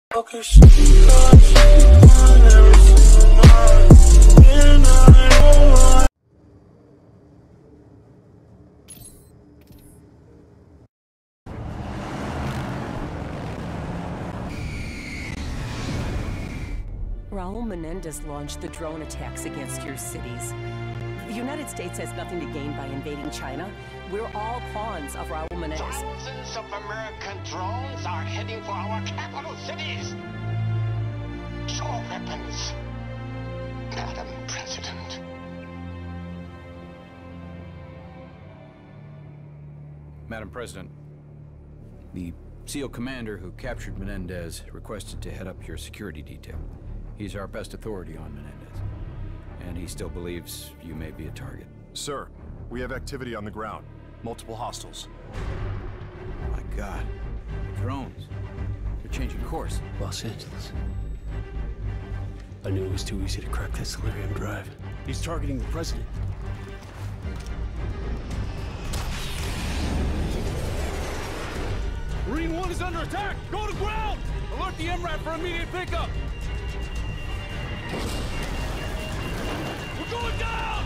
Raul Menendez launched the drone attacks against your cities. The United States has nothing to gain by invading China. We're all pawns of Raul Menendez. Thousands of American drones are heading for our capital cities. Show weapons, Madam President. Madam President, the SEAL commander who captured Menendez requested to head up your security detail. He's our best authority on Menendez, and he still believes you may be a target. Sir, we have activity on the ground. Multiple hostiles. My God. Drones. They're changing course. Los Angeles. I knew it was too easy to crack that Solarium drive. He's targeting the president. Marine 1 is under attack! Go to ground! Alert the MRAP for immediate pickup! We're going down!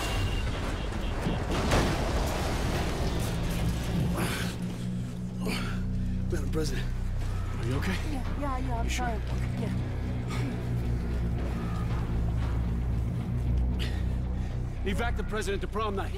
Madam President, are you okay? Yeah, I'm sure? fine. Yeah. Evac the president to prom night.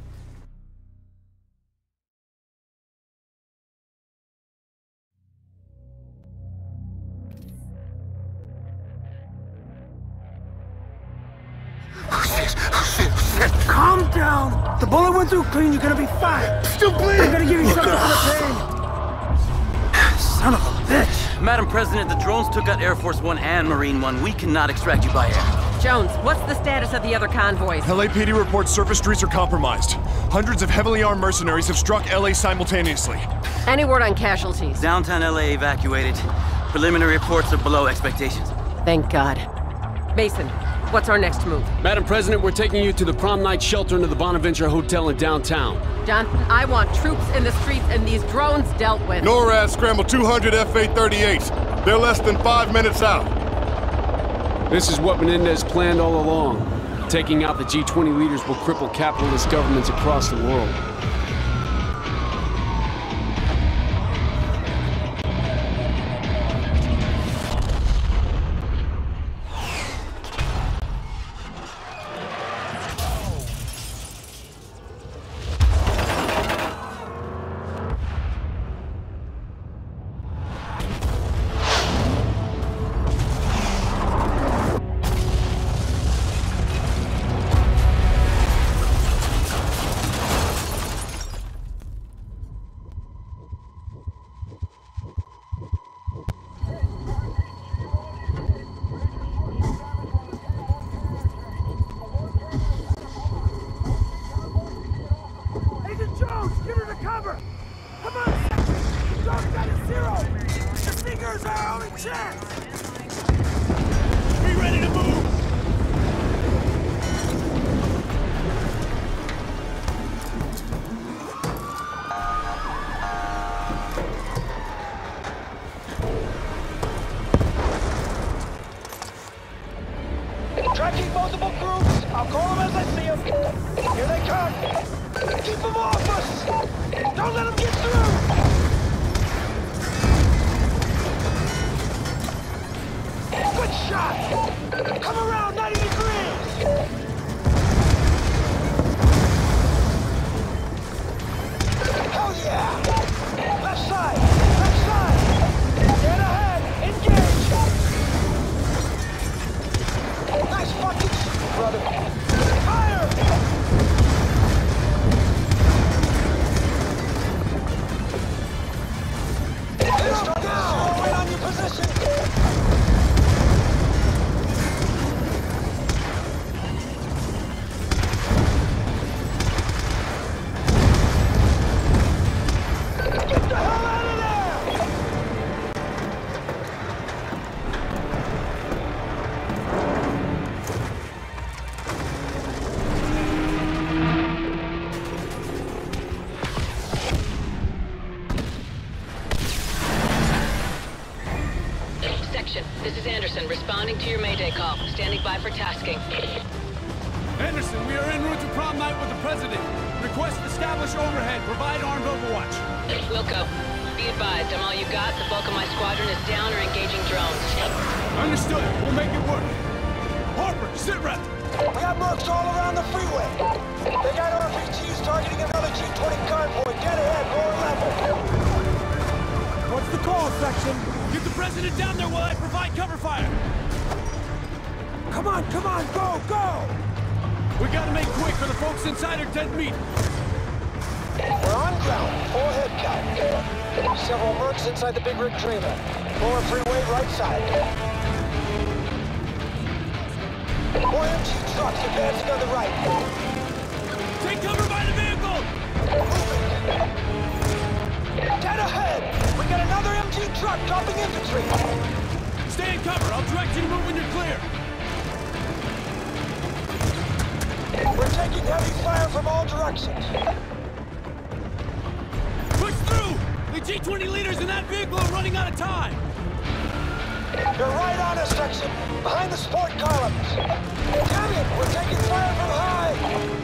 Calm down! The bullet went through clean, you're gonna be fine! Still bleeding! I'm gonna give you something for the pain! Son of a bitch! Madam President, the drones took out Air Force One and Marine One. We cannot extract you by air. Jones, what's the status of the other convoys? LAPD reports surface streets are compromised. Hundreds of heavily armed mercenaries have struck LA simultaneously. Any word on casualties? Downtown LA evacuated. Preliminary reports are below expectations. Thank God. Mason, what's our next move? Madam President, we're taking you to the prom night shelter into the Bonaventure Hotel in downtown. Johnson, I want troops in the streets and these drones dealt with. NORAD scrambled 200 F-838s. They're less than 5 minutes out. This is what Menendez planned all along. Taking out the G20 leaders will cripple capitalist governments across the world. Tracking multiple groups. I'll call them as I see them. Here they come. Keep them off us. Don't let them get through. Good shot. Come around 90 degrees. Hell yeah. Left side. Left side. Get ahead. Engage. Nice fucking shit, brother. Fire! Start now! Right on your position! This is Anderson, responding to your Mayday call. Standing by for tasking. Anderson, we are en route to prom night with the President. Request establish overhead. Provide armed overwatch. Wilco, be advised, I'm all you got. The bulk of my squadron is down or engaging drones. Understood. We'll make it work. Harper, sit rep. We got mercs all around the freeway. They got RPGs targeting another G20 convoy. Get ahead, lower level. What's the call, Section? Get the President down there while I provide cover fire. Come on, go, go! We gotta make quick for the folks inside are dead meat. We're on ground, full head count. Several mercs inside the big rig trailer. Lower freeway, right side. More MG trucks advancing on the right. Take cover by the vehicle! Moving. Dead ahead! We got another MG truck dropping infantry. Stay in cover. I'll direct you to move when you're clear. We're taking heavy fire from all directions. Push through! The G20 leaders in that vehicle are running out of time! You're right on us, Section. Behind the sport columns. Damn it! We're taking fire from high!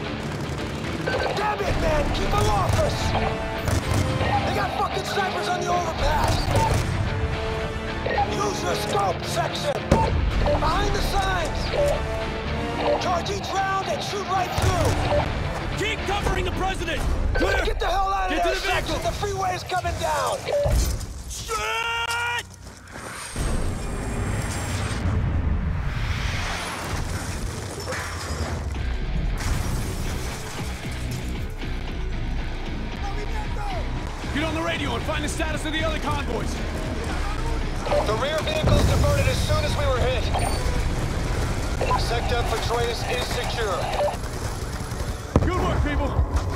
Damn it, man! Keep them off us! They got fucking snipers on the overpass! Use your scope, Section! Behind the signs! Charge each round and shoot right through! Keep covering the President! Clear! Get the hell out of Get there, to the vehicle! Section! The freeway's coming down! Shit! Get on the radio and find the status of the other convoys. The rear vehicles diverted as soon as we were hit. Sector Petraeus is secure. Good work, people.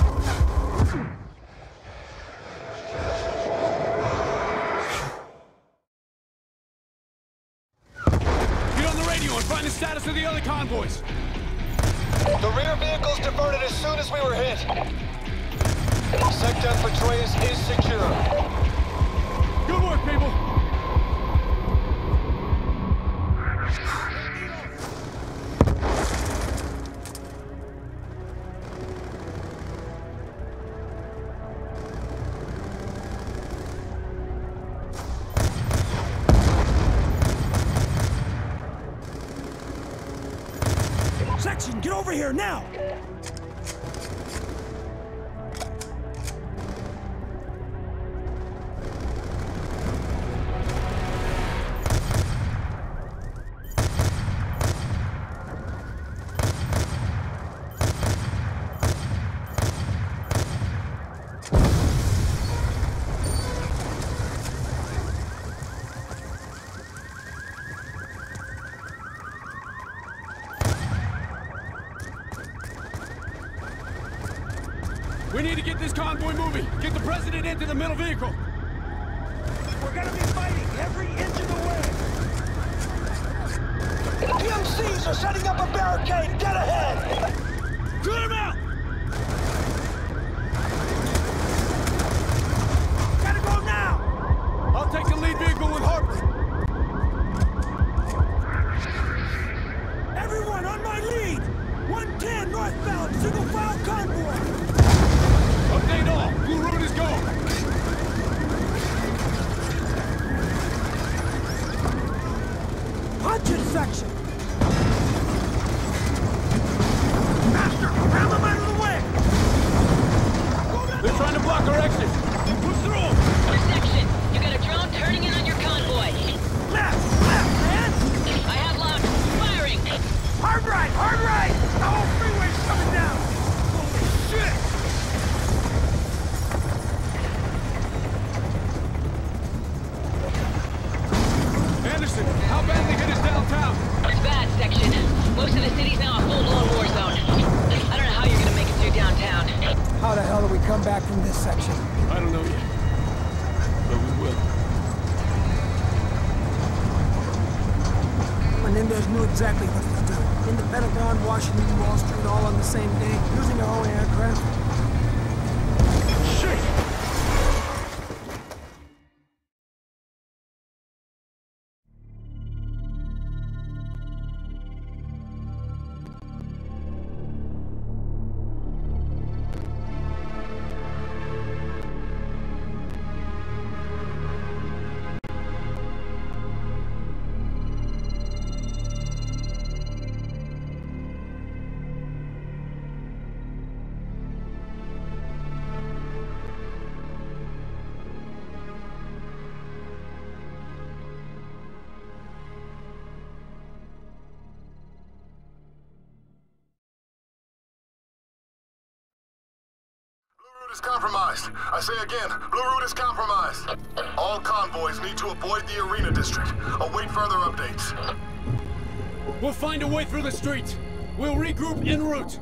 Get on the radio and find the status of the other convoys. The rear vehicles diverted as soon as we were hit. Sector Petraeus is secure. Good work, people. Section, get over here now! We need to get this convoy moving. Get the President into the middle vehicle. We're gonna be fighting every inch of the way! PMCs are setting up a barricade! Get ahead! Clear them out! Gotta go now! I'll take the lead vehicle with Harper. Everyone on my lead! 110 northbound, single file convoy! Update all. Blue route is go. Punch it, Section! Master, ram them out of the way! They're trying to block our exit. Push through. Section, you got a drone turning in on your convoy. Left, man! I have locked. Firing. Hard right! The whole freeway's coming down! Holy shit! Anderson, how badly hit is downtown? It's bad, Section. Most of the city's now a full-blown war zone. I don't know how you're gonna make it through downtown. How the hell do we come back from this section? I don't know yet. But we will. Menendez knew exactly what he was doing. In the Pentagon, Washington, Wall Street, all on the same day, using their own aircraft. Shit! route is compromised. I say again, Blue Route is compromised. All convoys need to avoid the arena district. Await further updates. We'll find a way through the streets. We'll regroup en route.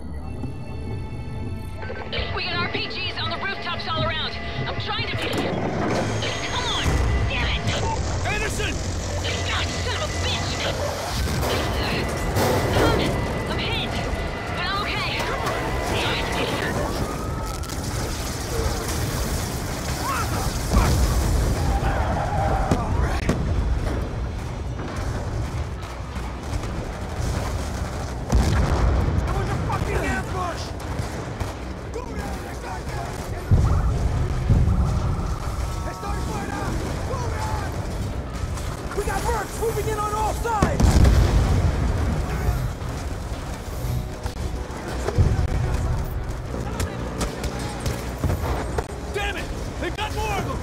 We got RPGs on the rooftops all around. I'm trying to... Come on! Damn it! Anderson! God, son of a bitch! I'm hit, but I'm okay. We got mercs moving in on all sides! Damn it! They've got more of them!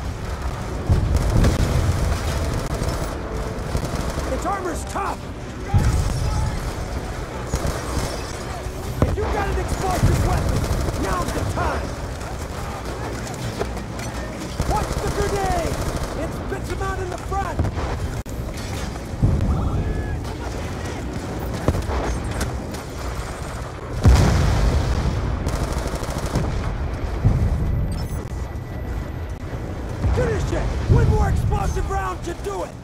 Its armor's tough! If you got an explosive weapon, now's the time! Watch the grenade! It spits them out in the front! Finish it! One more explosive round to do it!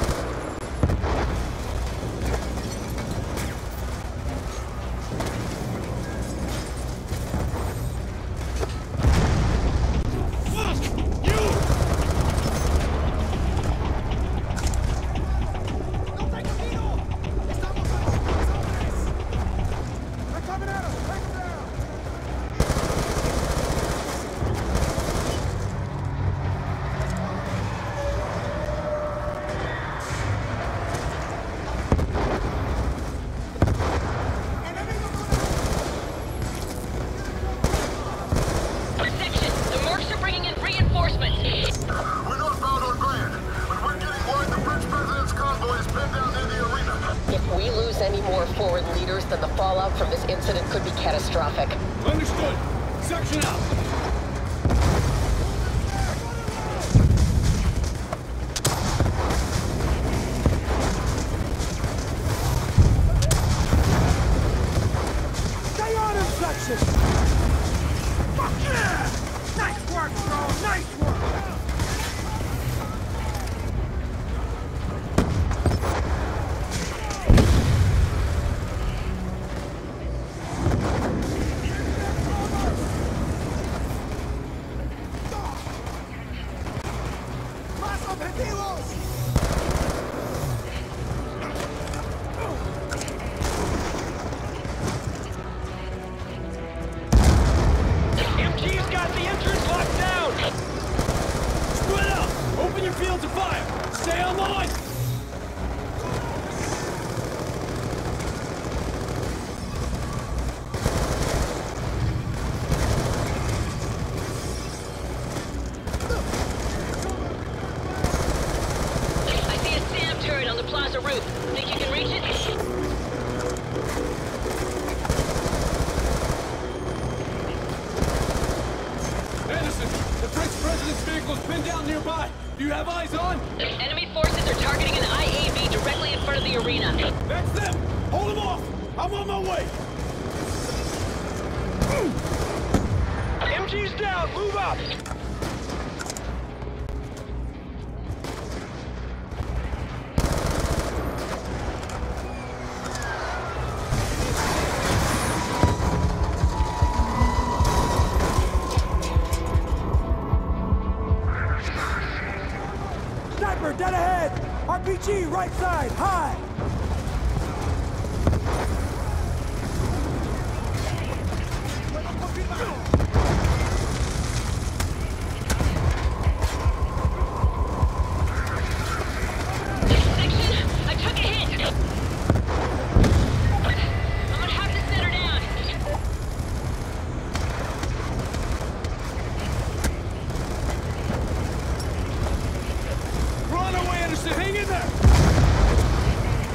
Then the fallout from this incident could be catastrophic. Understood. Section out. Stay on him, section! Fuck yeah! Nice work, bro! Nice work! MG's got the entrance locked down! Split up! Open your field to fire! Stay on line! I see a SAM turret on the plaza roof. Think you can reach it? Anderson, the French president's vehicle is pinned down nearby. Do you have eyes on? Enemy forces are targeting an IAV directly in front of the arena. That's them! Hold them off! I'm on my way! MG's down! Move up! Sniper, dead ahead! RPG, right side, high! Section, I took a hit! I'm gonna have to set her down. We're on our way, Anderson! Hang in there!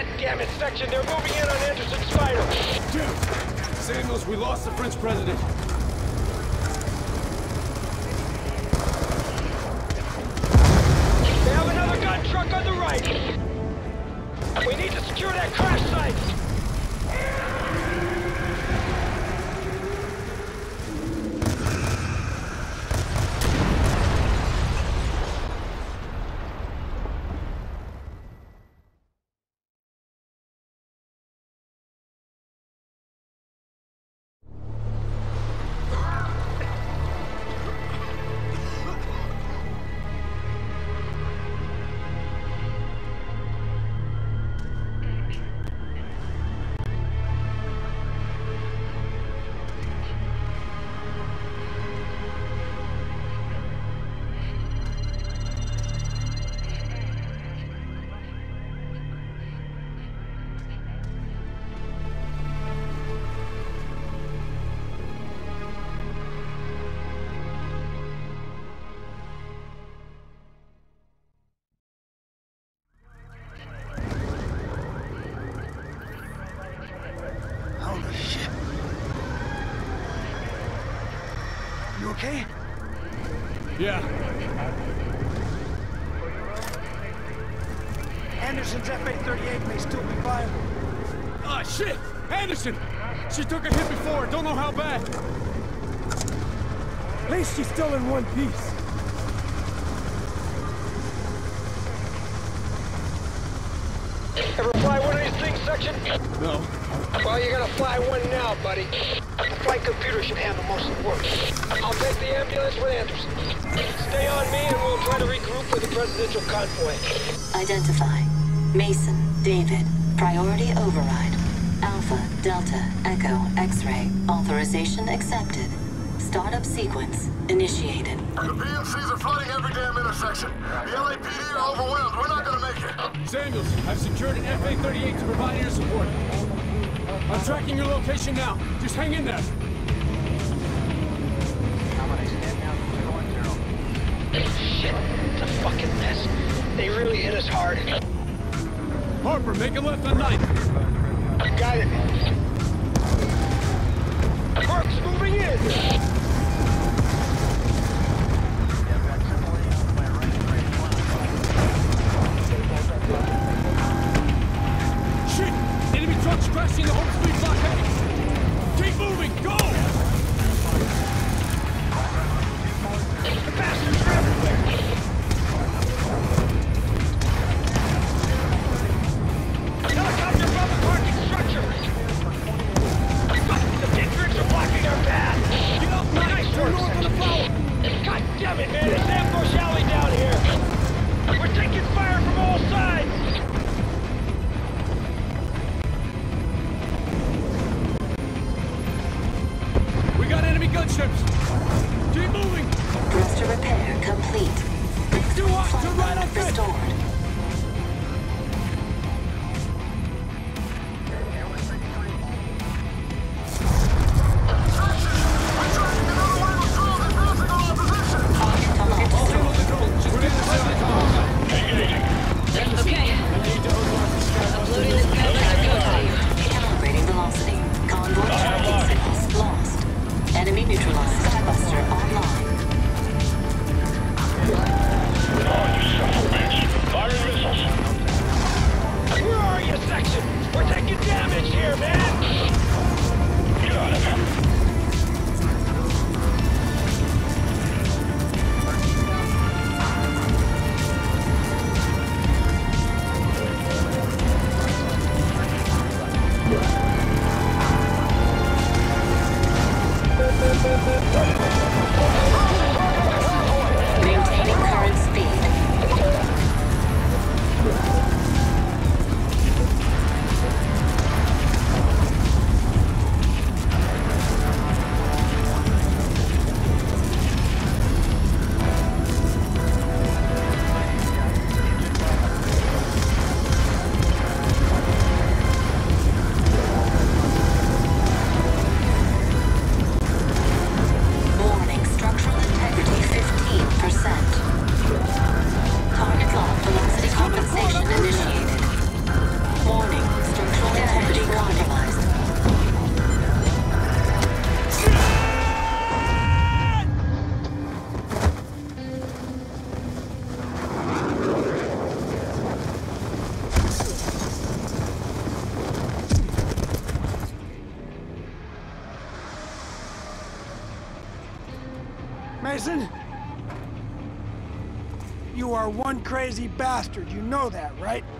God damn it, Section! They're moving in on Anderson's fighter! Dude! Samuels, we lost the French president. They have another gun truck on the right! We need to secure that crash site! Okay? Yeah. Anderson's FA-38 may still be viable. Ah, shit! Anderson! She took a hit before, don't know how bad. At least she's still in one piece. Ever fly one of these things, Section? No. Well, you're gonna fly one now, buddy. The flight computer should handle most of the work. I'll take the ambulance with Anderson. Stay on me and we'll try to regroup with the presidential convoy. Identify. Mason, David. Priority override. Alpha, Delta, Echo, X-ray. Authorization accepted. Startup sequence initiated. The PMCs are flooding every damn intersection. The LAPD are overwhelmed. We're not gonna make it. Samuels, I've secured an FA-38 to provide air support. I'm tracking your location now. Just hang in there. Shit, it's a fucking mess. They really hit us hard. Harper, make a left on 9th. Got it. Work's moving in. Shit! Enemy trucks crashing the whole speed blockade! Keep moving! Go! The bastards are everywhere! Helicopter above the parking structure! The districts are blocking our path! Get up, Nice work, Section! God damn it, man! It's ambush alley down here! We're taking fire from all sides! We got enemy gunships! Keep moving! Thruster repair complete. Do what? To right on fit! Restored. Calibrating velocity. Convoy tracking signals lost. Enemy neutralized. Skybuster online. Firing missiles. Where are you, Section? We're taking damage here, man! Got it. Maintaining current speed. Mason? You are one crazy bastard, you know that, right?